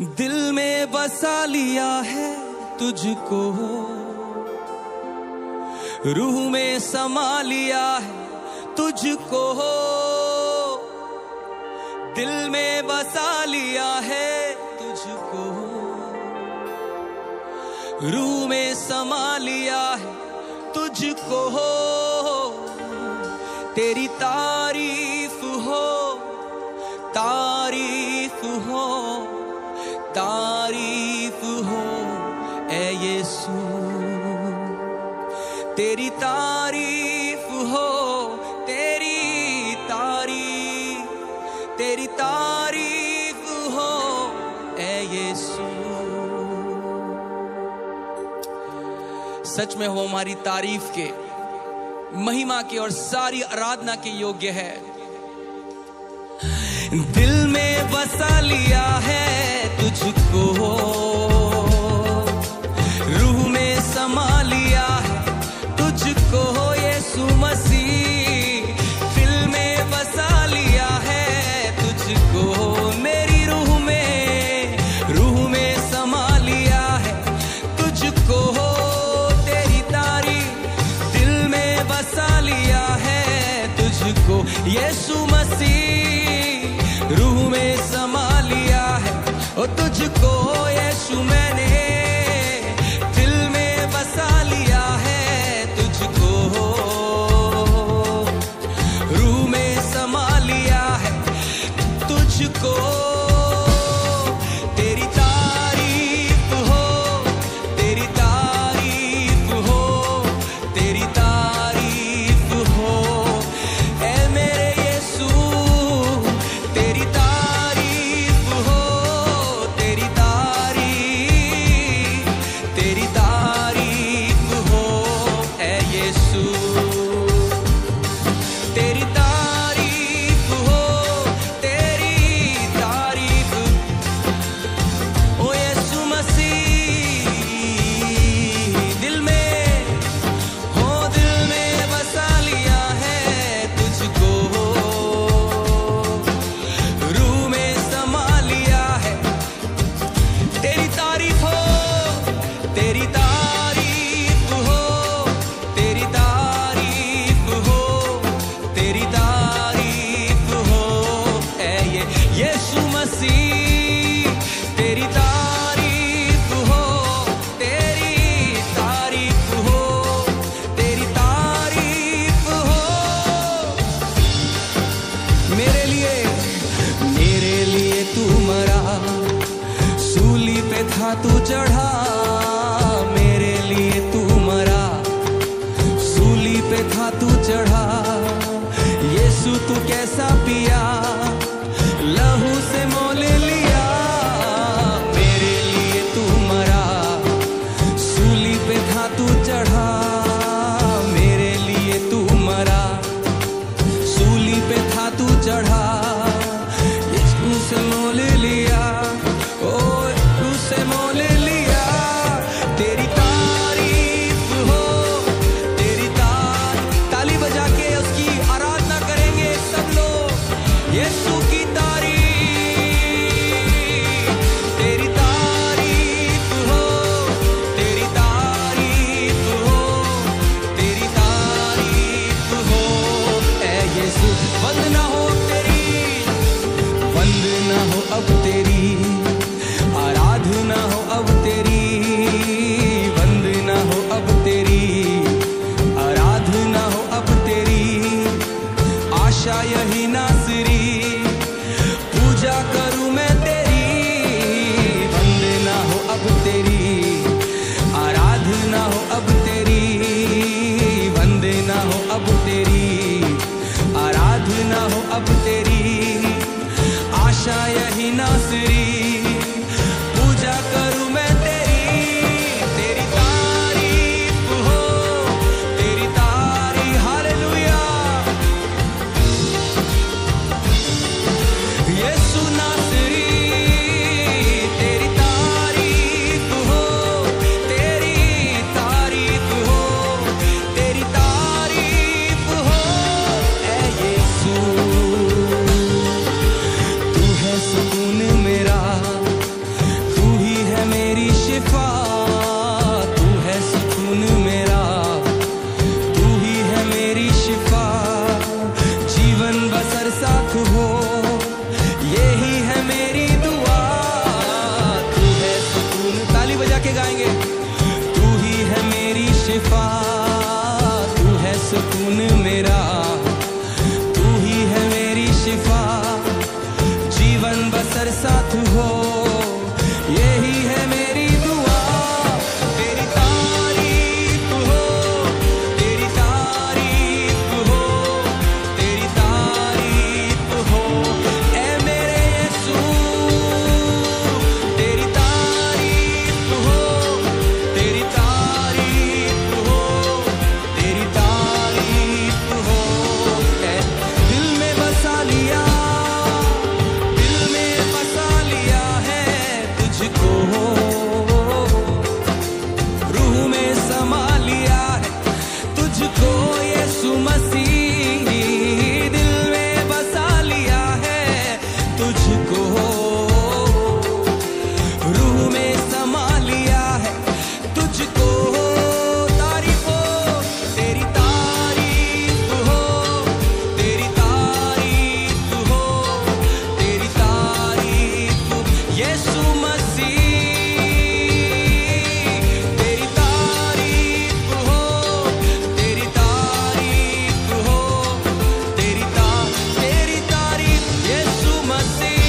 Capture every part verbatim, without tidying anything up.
दिल में बसा लिया है तुझको, रूह में समा लिया है तुझको, दिल में बसा लिया है तुझको, रूह में समा लिया है तुझको। तेरी तारीफ हो, तारीफ हो, तारीफ हो ऐ यीशु। तेरी तारीफ हो, तेरी तारीफ, तेरी तारीफ हो ऐ यीशु। सच में वो हमारी तारीफ के, महिमा के और सारी आराधना के योग्य है। दिल में बसा लिया है तुझको, रूह में समा लिया है तुझको यीशु मसीह। दिल में बसा लिया है तुझको, मेरी रूह में, रूह में समा लिया है तुझको। तेरी तारीफ, दिल में बसा लिया है तुझको यीशु मसीह। रूह में समा लिया है ओ तुझको यीशु, मैंने दिल में बसा लिया है तुझको, रूह में समा लिया है तुझको। तेरी तारीफ हो, तेरी तारीफ हो, तेरी तारीफ हो ऐ मेरे यीशु। तेरी तारीफ हो, तेरी तारीफ, तेरी तारीफ हो ऐ यीशु। तेरी तारीफ हो, तेरी तारीफ ओ यीशु मसीह। दिल में हो, दिल में बसा लिया है तुझको, रूह में समा लिया है। तेरी तारीफ हो, तेरी तारीफ हो, तेरी तारीफ हो, तेरी तारीफ हो ऐ ये यीशु मसीह। तेरी तारीफ हो, तेरी तारीफ हो, तेरी तारीफ हो मेरे लिए, मेरे लिए तू मरा, सूली पे था तू चढ़ा। मेरे लिए तू मरा, सूली पे था तू चढ़ा। यीशु तू कैसा पिया, लहू से मोल लिया। मेरे लिए तू मरा, सूली पे था तू चढ़ा। मेरे लिए तू मरा, सूली पे था तू चढ़ा। यीशु से मोल लिया, ओ यीशु से मोल लिया। तेरी तारीफ हो, तेरी तारीफ, ताली बजा के उसकी आराधना करेंगे सब लोग। यीशु की तारीफ, तेरी तारीफ हो, तेरी तारीफ हो, तेरी तारीफ हो ऐ यीशु। वंदना हो तेरी, वंदना हो अब तेरी, आराधना हो अब तेरी, वंदना हो अब तेरी, आराधना हो अब तेरी। आशा यही नासरी, पूजा करूं मैं तेरी। वंदना हो अब तेरी, आराधना हो अब तेरी, वंदना हो अब तेरी, आराधना हो अब तेरी। आशा यही नासरी, पूजा करूं मैं तेरी। तेरी तारीफ हो, तेरी तारीफ, हालेलुया। यीशु नासरी, तेरी तारीफ हो, तेरी तारीफ हो, तेरी तारीफ हो ऐ यीशु। तू है सुकून मेरा, को रूह में समा लिया है तुझको। तारीफ हो तेरी तारीफ हो, तेरी तारीफ हो, तेरी तारीफ यीशु मसीह। तेरी तारीफ हो, तेरी तारीफ हो, तेरी ता तेरी तारीफ यीशु मसीह।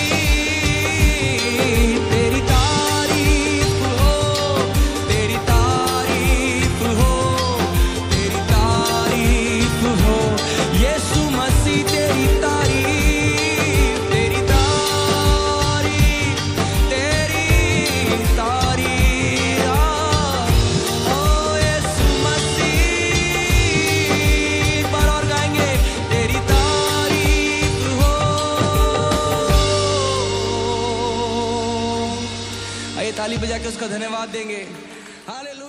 तेरी तारीफ हो, तेरी तारीफ हो, तेरी तारीफ हो यीशु मसीह। तेरी तारीफ, तेरी तारीफ, तेरी तारीफ ओ यीशु मसीह। एक बार और गाएंगे तेरी तारीफ हो। आइए ताली बजा के उसका धन्यवाद देंगे। हालेलुया।